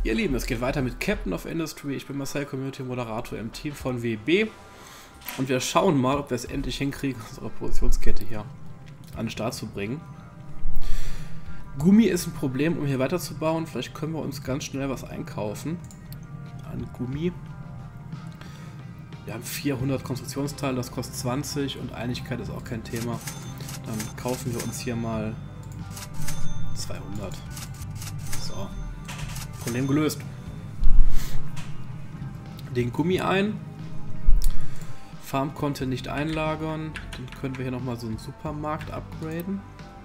Ihr Lieben, es geht weiter mit Captain of Industry. Ich bin Marcel, Community Moderator im Team von WB. Und wir schauen mal, ob wir es endlich hinkriegen, unsere Produktionskette hier an den Start zu bringen. Gummi ist ein Problem, um hier weiterzubauen. Vielleicht können wir uns ganz schnell was einkaufen an Gummi. Wir haben 400 Konstruktionsteile, das kostet 20 und Einigkeit ist auch kein Thema. Dann kaufen wir uns hier mal 200. So. Problem gelöst. Den Gummi ein. Farm konnte nicht einlagern. Dann können wir hier nochmal so einen Supermarkt upgraden.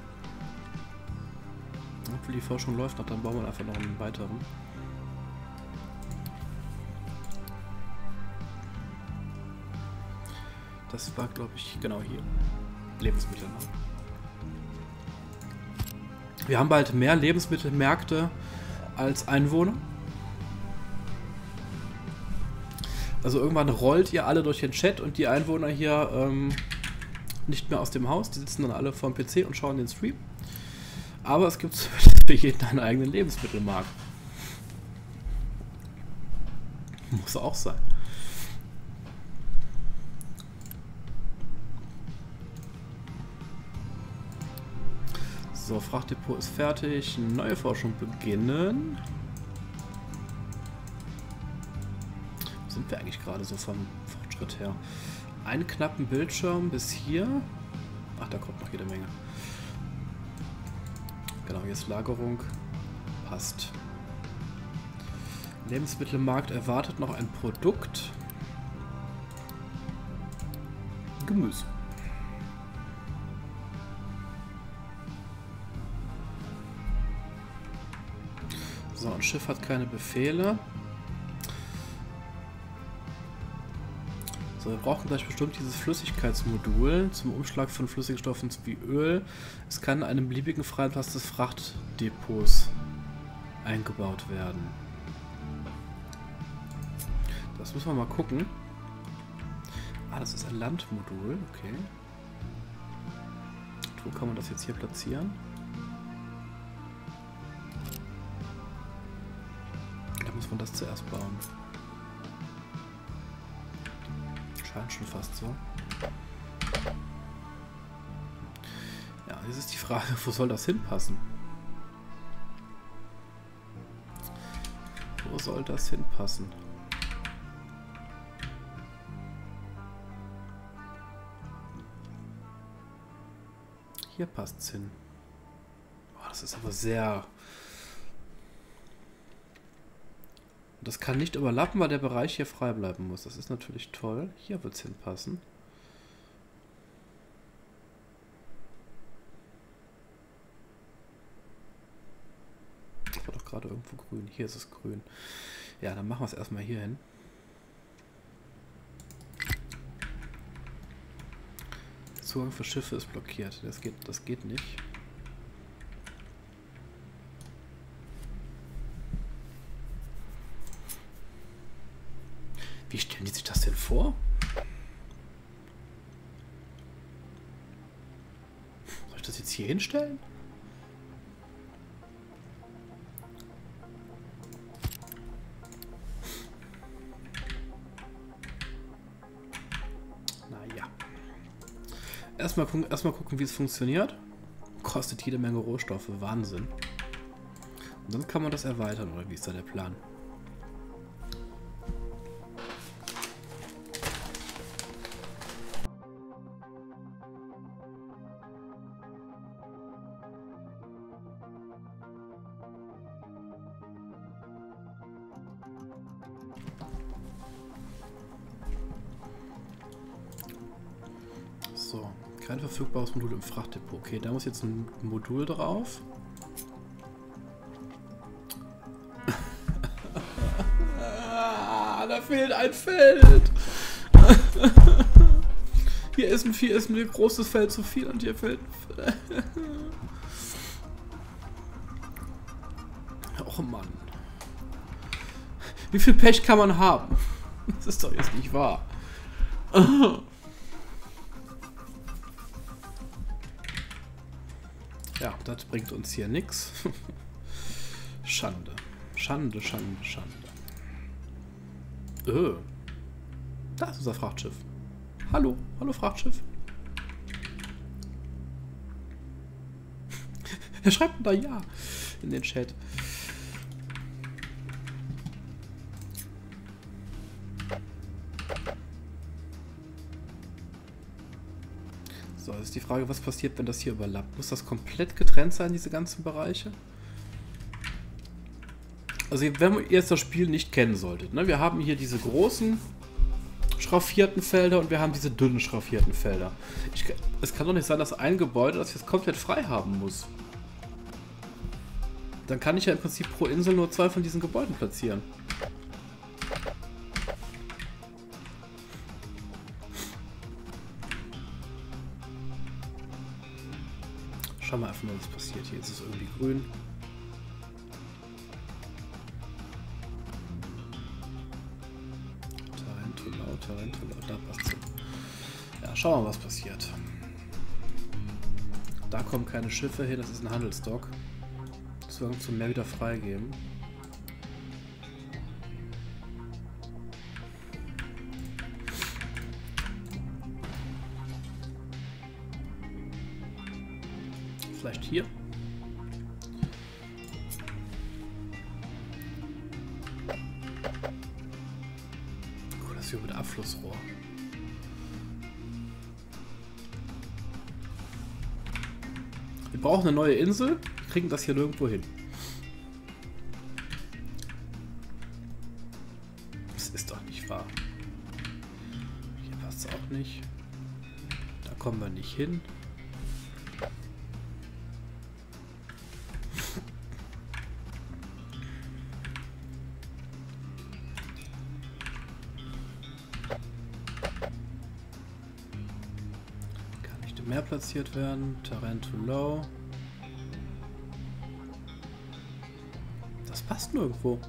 Obwohl die Forschung läuft noch, dann bauen wir einfach noch einen weiteren. Das war, glaube ich, genau hier. Lebensmittelmarkt. Wir haben bald mehr Lebensmittelmärkte als Einwohner. Also irgendwann rollt ihr alle durch den Chat und die Einwohner hier nicht mehr aus dem Haus. Die sitzen dann alle vorm PC und schauen den Stream. Aber es gibt für jeden einen eigenen Lebensmittelmarkt. Muss auch sein. So, Frachtdepot ist fertig. Neue Forschung beginnen. Wo sind wir eigentlich gerade so vom Fortschritt her? Einen knappen Bildschirm bis hier. Ach, da kommt noch jede Menge. Genau, hier ist Lagerung. Passt. Lebensmittelmarkt erwartet noch ein Produkt. Gemüse. So, ein Schiff hat keine Befehle. So, wir brauchen gleich bestimmt dieses Flüssigkeitsmodul zum Umschlag von Flüssigstoffen wie Öl. Es kann in einem beliebigen freien Platz des Frachtdepots eingebaut werden. Das müssen wir mal gucken. Ah, das ist ein Landmodul, okay. Wo kann man das jetzt hier platzieren? Da muss man das zuerst bauen. Scheint schon fast so. Ja, jetzt ist die Frage, wo soll das hinpassen? Wo soll das hinpassen? Hier passt es hin. Oh, das ist aber sehr... Das kann nicht überlappen, weil der Bereich hier frei bleiben muss. Das ist natürlich toll. Hier wird es hinpassen. Das war doch gerade irgendwo grün. Hier ist es grün. Ja, dann machen wir es erstmal hier hin. Der Zugang für Schiffe ist blockiert. Das geht nicht. Wie stellen die sich das denn vor? Soll ich das jetzt hier hinstellen? Naja. Erstmal gucken, wie es funktioniert. Kostet jede Menge Rohstoffe. Wahnsinn. Und dann kann man das erweitern, oder wie ist da der Plan? So, kein verfügbares Modul im Frachtdepot. Okay, da muss jetzt ein Modul drauf. Da fehlt ein Feld. Hier ist ein großes Feld zu viel und hier fehlt ein Feld. Oh Mann. Wie viel Pech kann man haben? Das ist doch jetzt nicht wahr. Ja, das bringt uns hier nichts. Schande. Schande, Schande, Schande. Da ist unser Frachtschiff. Hallo, hallo Frachtschiff. Wer schreibt denn da ja in den Chat? So, jetzt ist die Frage, was passiert, wenn das hier überlappt? Muss das komplett getrennt sein, diese ganzen Bereiche? Also, wenn ihr jetzt das Spiel nicht kennen solltet, ne? Wir haben hier diese großen schraffierten Felder und wir haben diese dünnen schraffierten Felder. Es kann doch nicht sein, dass ein Gebäude das jetzt komplett frei haben muss. Dann kann ich ja im Prinzip pro Insel nur 2 von diesen Gebäuden platzieren. Schauen wir einfach mal, was passiert. Hier ist es irgendwie grün. Tarantula, da passt es. Ja, schauen wir mal, was passiert. Da kommen keine Schiffe hin, das ist ein Handelsdock. Zugang zum Meer wieder freigeben. Vielleicht hier. Cool, das ist hier mit Abflussrohr. Wir brauchen eine neue Insel. Wir kriegen das hier nirgendwo hin. Das ist doch nicht wahr. Hier passt es auch nicht. Da kommen wir nicht hin. Kann nicht im Meer platziert werden. Tarantula. Das passt nirgendwo.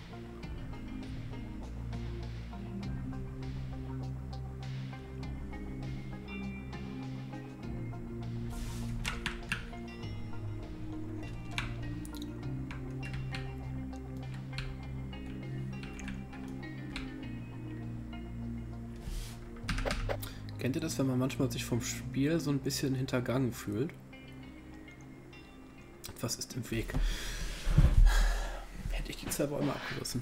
Kennt ihr das, wenn man manchmal sich vom Spiel so ein bisschen hintergangen fühlt? Was ist im Weg? Hätte ich die 2 Bäume abgerissen.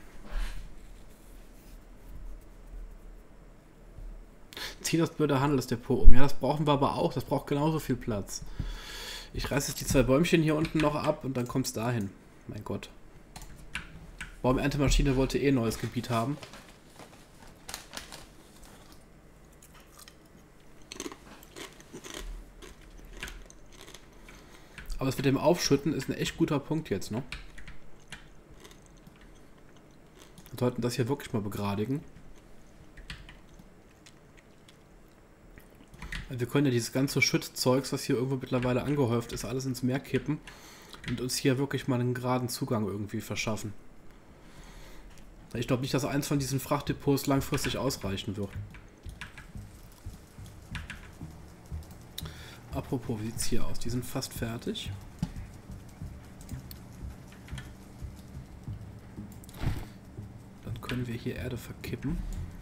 Zieh das blöde Handelsdepot um. Ja, das brauchen wir aber auch. Das braucht genauso viel Platz. Ich reiße jetzt die 2 Bäumchen hier unten noch ab und dann kommt es dahin. Mein Gott. Baumerntemaschine wollte eh ein neues Gebiet haben. Aber das mit dem Aufschütten ist ein echt guter Punkt jetzt, ne? Wir sollten das hier wirklich mal begradigen. Wir können ja dieses ganze Schützzeugs, was hier irgendwo mittlerweile angehäuft ist, alles ins Meer kippen und uns hier wirklich mal einen geraden Zugang irgendwie verschaffen. Ich glaube nicht, dass eins von diesen Frachtdepots langfristig ausreichen wird. Apropos, wie sieht es hier aus? Die sind fast fertig. Dann können wir hier Erde verkippen.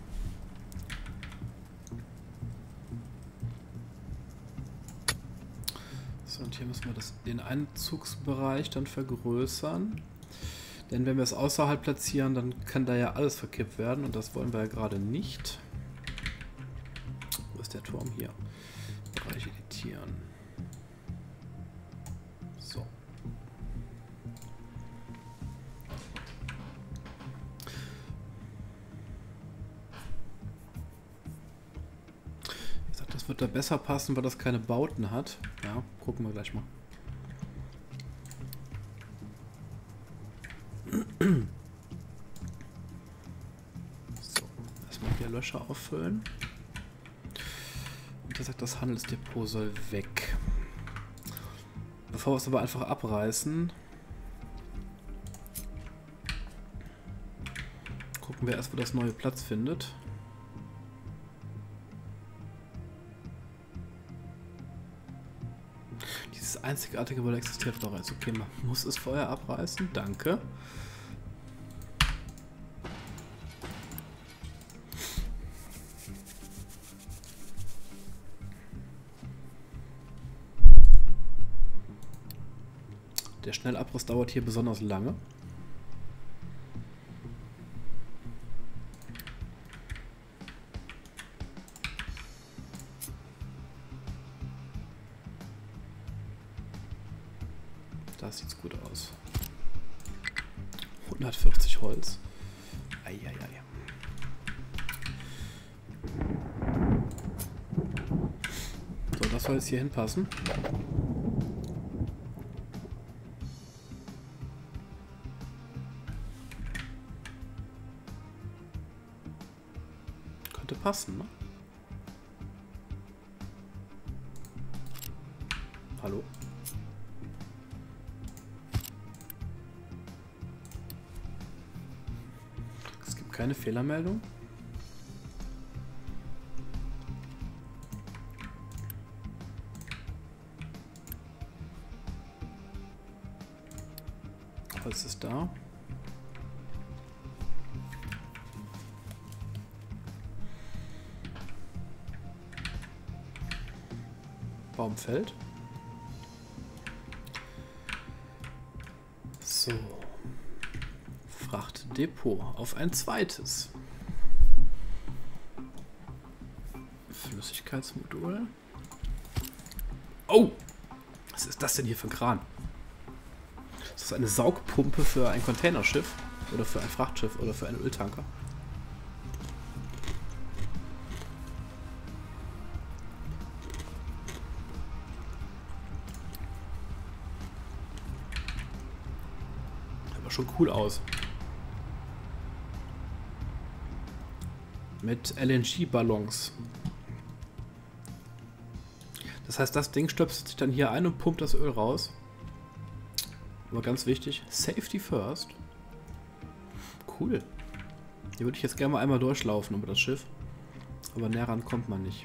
So, und hier müssen wir den Einzugsbereich dann vergrößern. Denn wenn wir es außerhalb platzieren, dann kann da ja alles verkippt werden. Und das wollen wir ja gerade nicht. Wo ist der Turm hier? Bereich editieren. So. Ich sag, das wird da besser passen, weil das keine Bauten hat. Ja, gucken wir gleich mal. So, erstmal hier Löcher auffüllen. Und er sagt, das Handelsdepot soll weg. Bevor wir es aber einfach abreißen, gucken wir erst, wo das neue Platz findet. Dieses einzigartige Gebäude existiert bereits. Okay, man muss es vorher abreißen. Danke. Der Schnellabriss dauert hier besonders lange. Da sieht's gut aus. 140 Holz. Eieiei. So, das soll jetzt hier hinpassen. Könnte passen, ne? Hallo? Es gibt keine Fehlermeldung. Was ist da? Baum fällt. So. Frachtdepot auf ein zweites. Flüssigkeitsmodul. Oh! Was ist das denn hier für ein Kran? Ist das eine Saugpumpe für ein Containerschiff? Oder für ein Frachtschiff? Oder für einen Öltanker? Schon cool aus. Mit LNG-Ballons. Das heißt, das Ding stöpselt sich dann hier ein und pumpt das Öl raus. Aber ganz wichtig, Safety first. Cool. Hier würde ich jetzt gerne mal einmal durchlaufen über das Schiff. Aber näher ran kommt man nicht.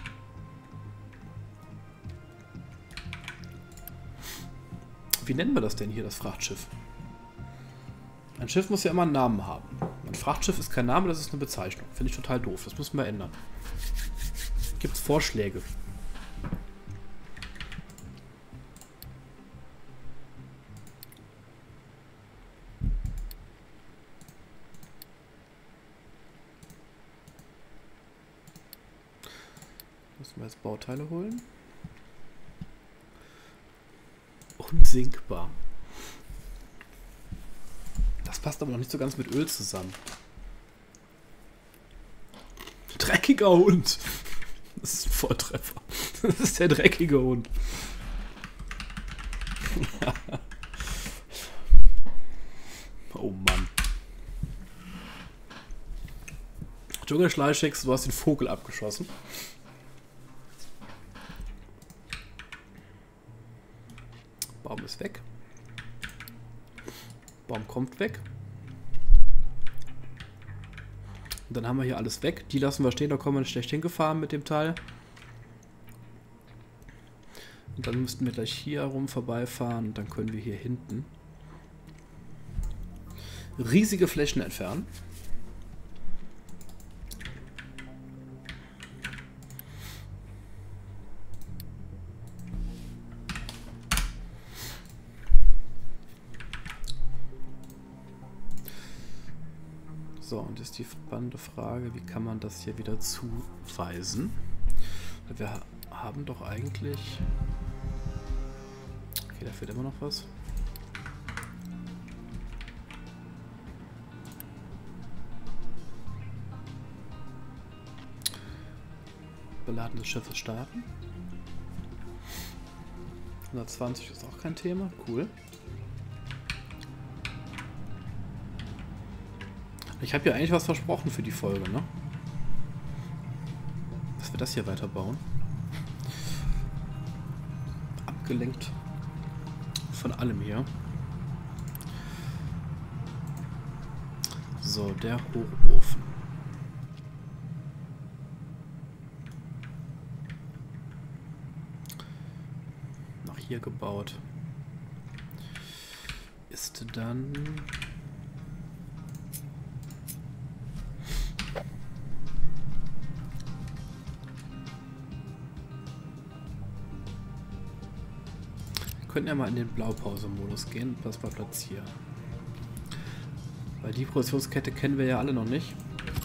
Wie nennen wir das denn hier, das Frachtschiff? Ein Schiff muss ja immer einen Namen haben. Ein Frachtschiff ist kein Name, das ist eine Bezeichnung. Finde ich total doof. Das müssen wir ändern. Gibt es Vorschläge? Müssen wir jetzt Bauteile holen? Unsinkbar. Das passt aber noch nicht so ganz mit Öl zusammen. Dreckiger Hund. Das ist ein Vortreffer. Das ist der dreckige Hund. Oh Mann. Dschungelschleichix, du hast den Vogel abgeschossen. Baum ist weg. Baum kommt weg. Und dann haben wir hier alles weg. Die lassen wir stehen, da kommen wir nicht schlecht hingefahren mit dem Teil. Und dann müssten wir gleich hier herum vorbeifahren und dann können wir hier hinten riesige Flächen entfernen. So, und jetzt die spannende Frage, wie kann man das hier wieder zuweisen? Wir haben doch eigentlich... Okay, da fehlt immer noch was. Beladen des Schiffes starten. 120 ist auch kein Thema, cool. Ich habe ja eigentlich was versprochen für die Folge, ne? Dass wir das hier weiterbauen. Abgelenkt von allem hier. So, der Hochofen. Nach hier gebaut. Ist dann... könnten ja mal in den Blaupause-Modus gehen und das mal platzieren. Weil die Produktionskette kennen wir ja alle noch nicht.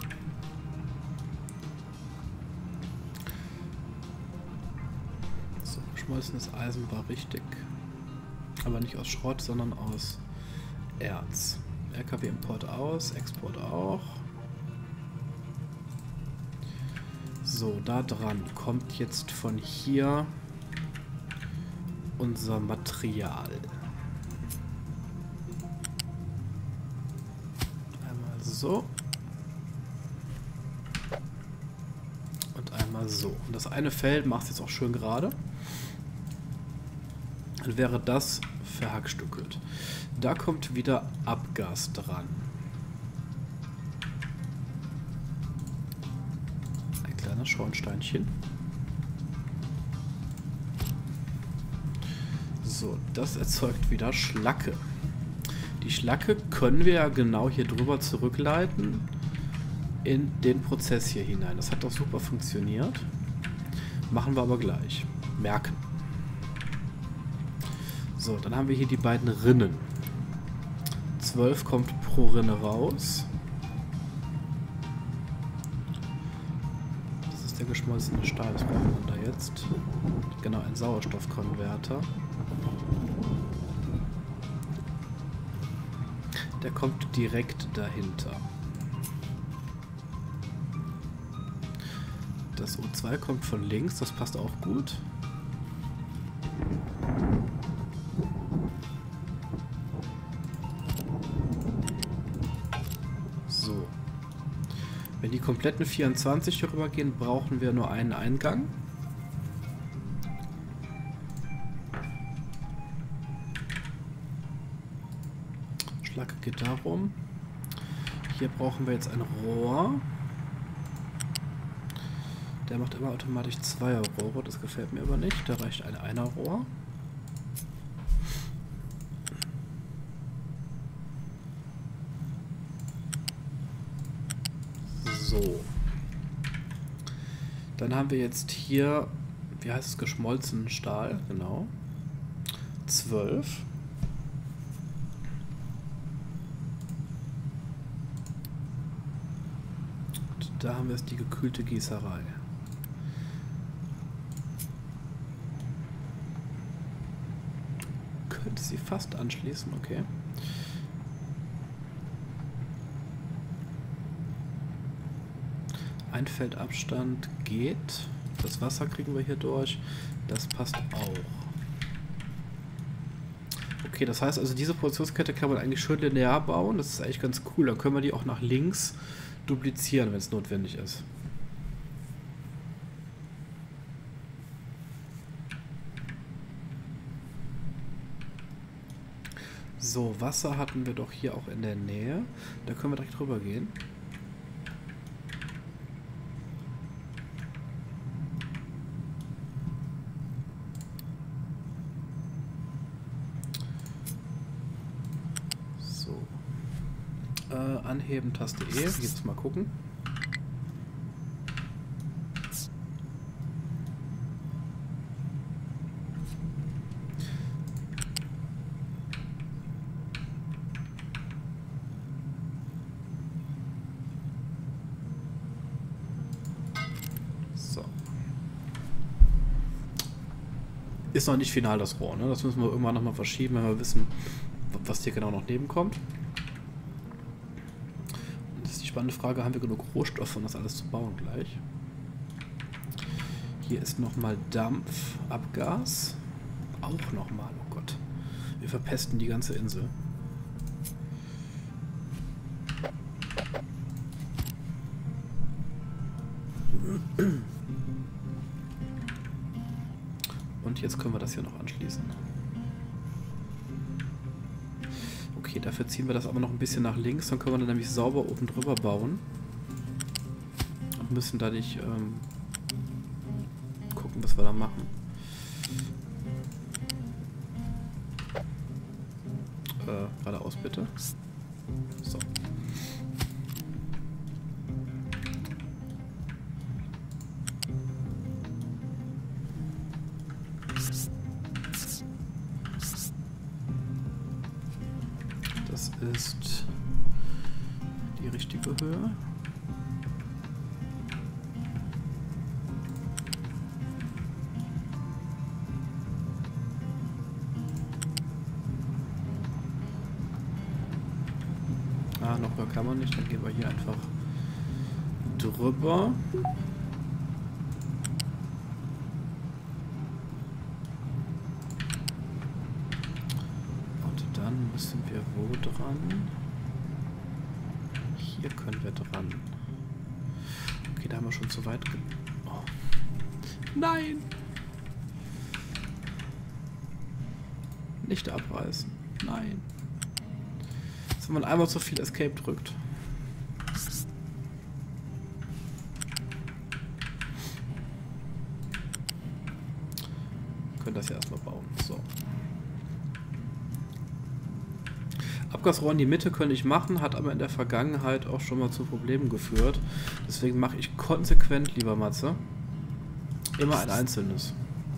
So, geschmolzenes Eisen war richtig. Aber nicht aus Schrott, sondern aus Erz. LKW-Import aus, Export auch. So, da dran kommt jetzt von hier unser Material. Einmal so. Und einmal so. Und das eine Feld macht es jetzt auch schön gerade. Dann wäre das verhackstückelt. Da kommt wieder Abgas dran. Ein kleines Schornsteinchen. So, das erzeugt wieder Schlacke. Die Schlacke können wir ja genau hier drüber zurückleiten in den Prozess hier hinein. Das hat doch super funktioniert. Machen wir aber gleich. Merken. So, dann haben wir hier die beiden Rinnen. 12 kommt pro Rinne raus. Das ist der geschmolzene Stahl. Was brauchen wir da jetzt? Genau, ein Sauerstoffkonverter. Der kommt direkt dahinter. Das O2 kommt von links, das passt auch gut. So. Wenn die kompletten 24 hier rüber gehen, brauchen wir nur einen Eingang. Schlacke geht darum. Hier brauchen wir jetzt ein Rohr. Der macht immer automatisch 2 Rohre, das gefällt mir aber nicht. Da reicht ein 1er Rohr. So. Dann haben wir jetzt hier, wie heißt es, geschmolzenen Stahl, genau. 12. Und da haben wir jetzt die gekühlte Gießerei. Könnte sie fast anschließen, okay. Ein Feldabstand geht. Das Wasser kriegen wir hier durch. Das passt auch. Okay, das heißt also, diese Produktionskette kann man eigentlich schön linear bauen. Das ist eigentlich ganz cool. Dann können wir die auch nach links duplizieren, wenn es notwendig ist. So, Wasser hatten wir doch hier auch in der Nähe. Da können wir direkt rüber gehen. So. Anheben, Taste E. Jetzt mal gucken. Ist noch nicht final das Rohr, ne? Das müssen wir irgendwann nochmal verschieben, wenn wir wissen, was hier genau noch nebenkommt. Und das ist die spannende Frage, haben wir genug Rohstoffe, um das alles zu bauen gleich? Hier ist nochmal Dampf, Abgas. Auch nochmal, oh Gott. Wir verpesten die ganze Insel. Und jetzt können wir das hier noch anschließen. Okay, dafür ziehen wir das aber noch ein bisschen nach links, dann können wir dann nämlich sauber oben drüber bauen. Und müssen da nicht gucken, was wir da machen. Geradeaus bitte. So. ist die richtige Höhe. Ah, noch höher kann man nicht, dann gehen wir hier einfach drüber. Und dann müssen wir wo dran? Hier können wir dran. Okay, da haben wir schon zu weit oh. Nein! Nicht abreißen. Nein. Wenn man einmal zu viel Escape drückt. Wir können das ja erstmal bauen. So. Abgasrohr in die Mitte könnte ich machen, hat aber in der Vergangenheit auch schon mal zu Problemen geführt. Deswegen mache ich konsequent, lieber Matze, immer ein einzelnes.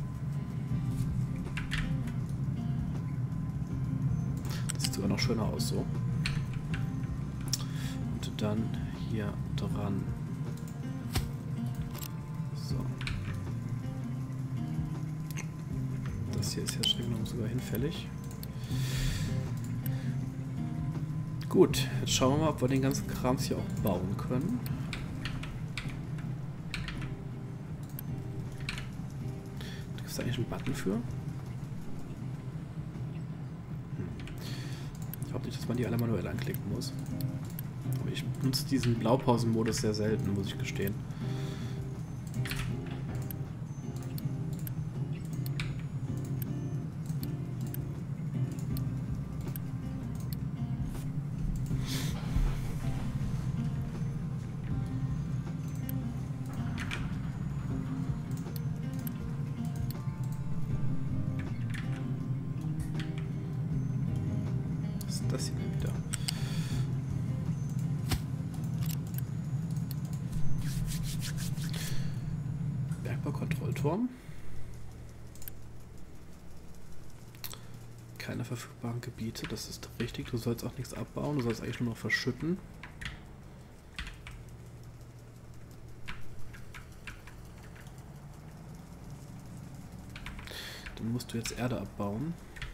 Das sieht sogar noch schöner aus so. Dann hier dran. So. Das hier ist ja streng genommen sogar hinfällig. Gut, jetzt schauen wir mal, ob wir den ganzen Krams hier auch bauen können. Gibt es da eigentlich einen Button für? Ich glaube nicht, dass man die alle manuell anklicken muss. Aber ich nutze diesen Blaupausen-Modus sehr selten, muss ich gestehen. Was ist das hier denn wieder? Bergbaukontrollturm. Keine verfügbaren Gebiete, das ist richtig. Du sollst auch nichts abbauen, du sollst eigentlich nur noch verschütten. Dann musst du jetzt Erde abbauen.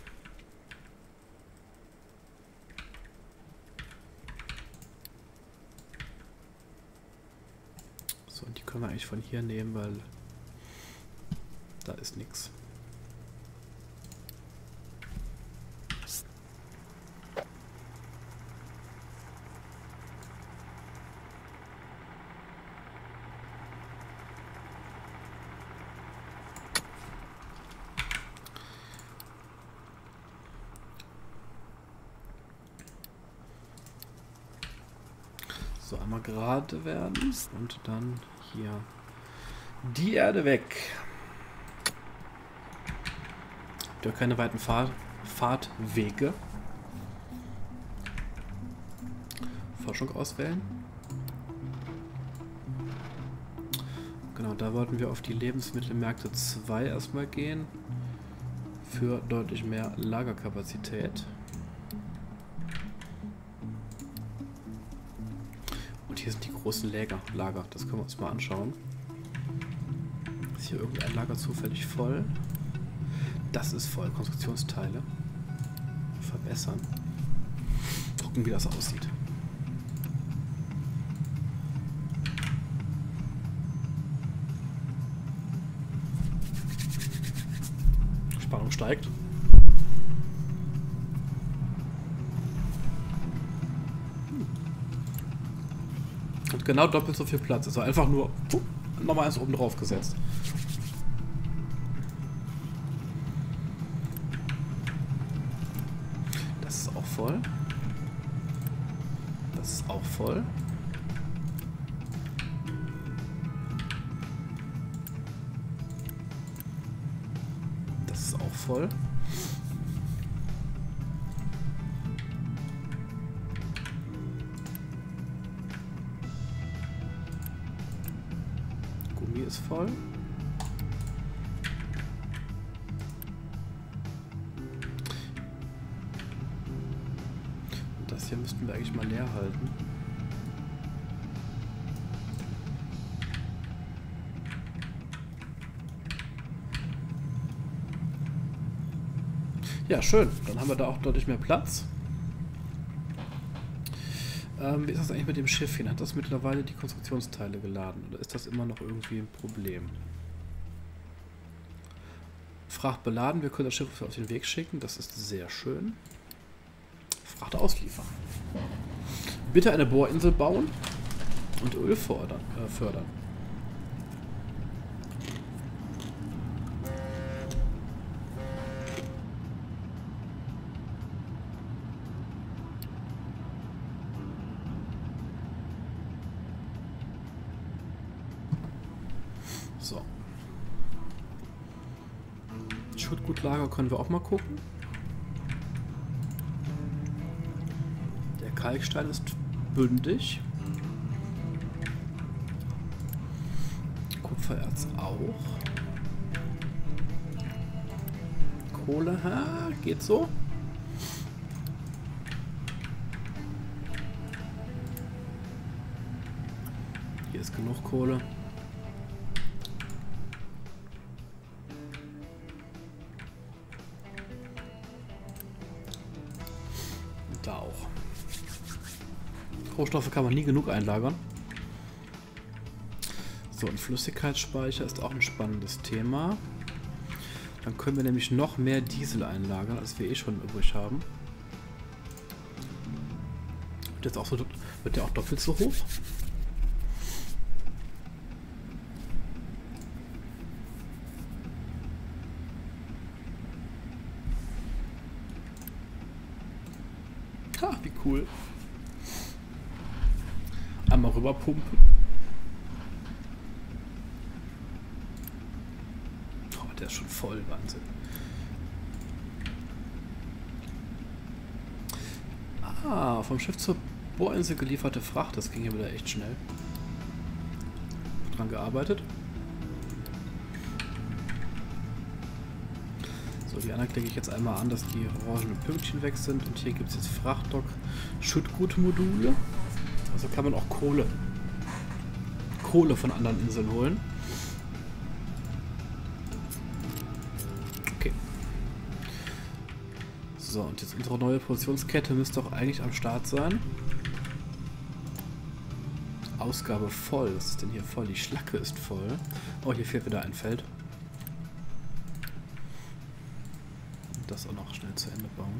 So, und die können wir eigentlich von hier nehmen, weil da ist nichts. So, einmal gerade werden und dann hier die Erde weg. Habt ihr keine weiten Fahrtwege? Forschung auswählen. Genau, da wollten wir auf die Lebensmittelmärkte 2 erstmal gehen. Für deutlich mehr Lagerkapazität. Hier sind die großen Lager. Das können wir uns mal anschauen. Ist hier irgendein Lager zufällig voll? Das ist voll. Konstruktionsteile. Verbessern. Gucken, wie das aussieht. Spannung steigt. Und genau doppelt so viel Platz. Also einfach nur nochmal eins oben drauf gesetzt. Das ist auch voll. Das ist auch voll. Das ist auch voll. Ist voll. Und das hier müssten wir eigentlich mal leer halten. Ja, schön. Dann haben wir da auch deutlich mehr Platz. Wie ist das eigentlich mit dem Schiff hin? Hat das mittlerweile die Konstruktionsteile geladen? Oder ist das immer noch irgendwie ein Problem? Fracht beladen. Wir können das Schiff auf den Weg schicken. Das ist sehr schön. Fracht ausliefern. Bitte eine Bohrinsel bauen und Öl fördern. So. Schuttgutlager können wir auch mal gucken. Der Kalkstein ist bündig. Kupfererz auch. Kohle, geht so. Hier ist genug Kohle. Da auch. Rohstoffe kann man nie genug einlagern. So, ein Flüssigkeitsspeicher ist auch ein spannendes Thema. Dann können wir nämlich noch mehr Diesel einlagern, als wir eh schon übrig haben. Wird der auch doppelt so hoch? Ha, wie cool. Einmal rüberpumpen. Oh, der ist schon voll, Wahnsinn. Ah, vom Schiff zur Bohrinsel gelieferte Fracht. Das ging hier wieder echt schnell. Dran gearbeitet. So, die anderen klicke ich jetzt einmal an, dass die orangenen Pünktchen weg sind. Und hier gibt es jetzt Frachtdock Schuttgutmodule. Also kann man auch Kohle von anderen Inseln holen. Okay. So, und jetzt unsere neue Produktionskette müsste auch eigentlich am Start sein. Ausgabe voll. Was ist denn hier voll? Die Schlacke ist voll. Oh, hier fehlt wieder ein Feld. Und das auch noch schnell zu Ende bauen.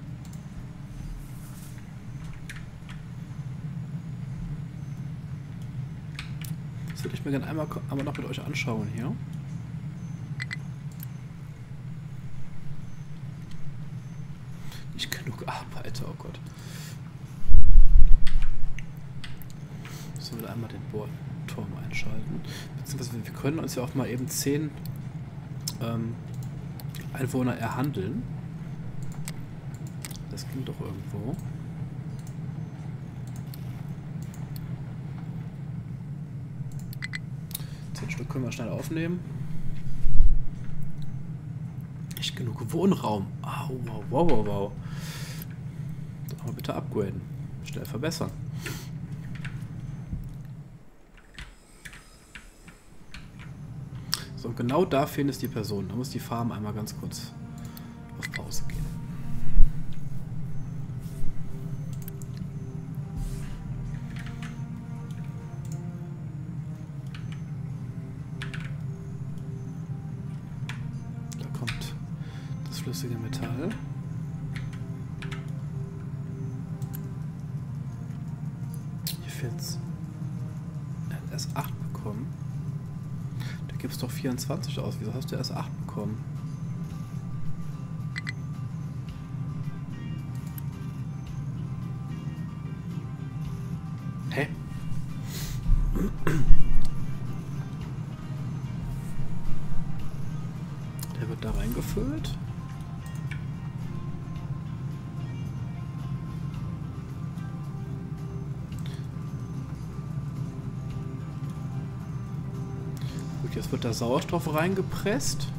Das würde ich mir gerne einmal noch mit euch anschauen hier. Nicht genug Arbeit, oh Gott. Sollen wir einmal den Bohrturm einschalten. Beziehungsweise wir können uns ja auch mal eben 10 Einwohner erhandeln. Das ging doch irgendwo. Stück können wir schnell aufnehmen. Nicht genug Wohnraum. Au, wow, wow, wow, wow. Aber bitte upgraden. Schnell verbessern. So, und genau da fehlen es die Personen. Da muss die Farm einmal ganz kurz auf Pause gehen. Flüssige Metall. Hier fehlt's. Er hat erst 8 bekommen. Da gibt es doch 24 aus. Wieso hast du erst 8 bekommen? Hä? Der wird da reingefüllt. Jetzt wird da Sauerstoff reingepresst.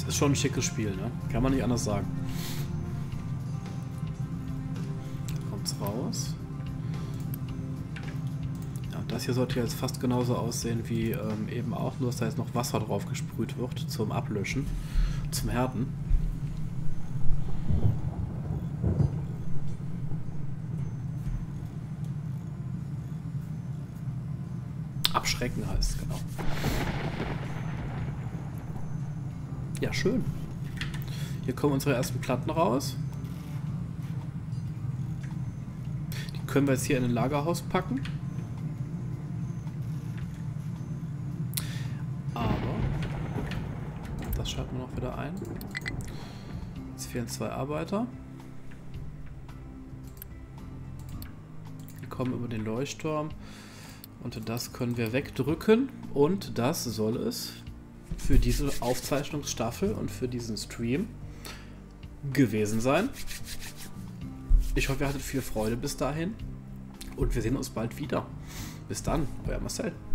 Ist schon ein schickes Spiel, ne? Kann man nicht anders sagen. Kommt's raus. Ja, das hier sollte jetzt fast genauso aussehen wie eben auch, nur dass da jetzt noch Wasser drauf gesprüht wird zum Ablöschen, zum Härten. Abschrecken heißt es, genau. Ja, schön. Hier kommen unsere ersten Platten raus. Die können wir jetzt hier in ein Lagerhaus packen. Aber das schalten wir noch wieder ein. Jetzt fehlen 2 Arbeiter. Die kommen über den Leuchtturm. Und das können wir wegdrücken. Und das soll es für diese Aufzeichnungsstaffel und für diesen Stream gewesen sein. Ich hoffe, ihr hattet viel Freude bis dahin. Und wir sehen uns bald wieder. Bis dann, euer Marcel.